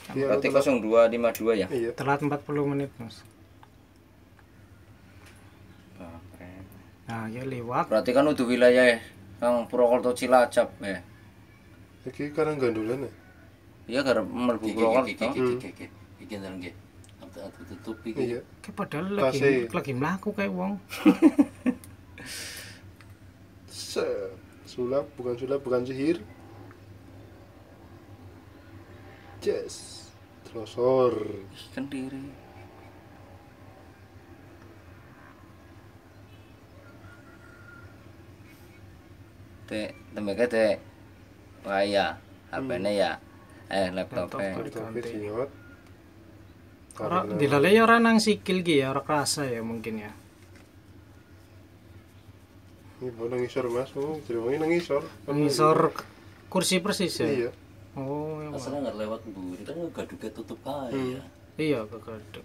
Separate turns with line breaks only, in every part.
Berarti 0252 ya?
Iya.
Telat 40 menit, Mas. Nah, ya lewat.
Berarti kan udah wilayah yang Purwokerto Cilacap ya.
Iki karena gandulan ya.
Iya karena mlebu Purwokerto.
Iki nang nggih. Tutup iki.
Iya.
Kayak padahal
Tasik.
lagi mlaku kayak wong.
Sulap bukan sihir. Yes. Telosor.
Kendiri. Temeke teh waya HP-ne ya. Laptopnya.
Tapi siot.
Ora dilale ya ora nang sikil ki ya, ora kerasa ya mungkin ya.
Ini mau nangisor Mas, jadi nangisor.
Ngisor kursi persis ya.
Iya.
Oh, ya.
Asalnya nggak lewat mburi kan gaduke tutup ae ya.
Iya, kegaduk.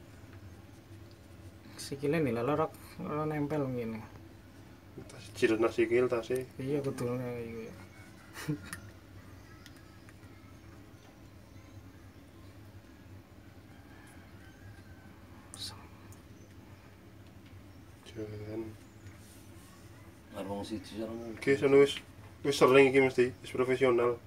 Sikile nih ora nempel ngene.
Tas jilat nasikil tasnya.
Iya kudune iki.
Jangan.
Arwong siji sareng.
Oke, sono wis sering iki mesti wis profesional.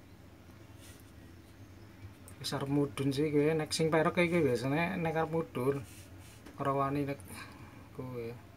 Wis arep mudhun sih kowe nek sing perek iki biasane nek arep mudhun ora wani nek kowe.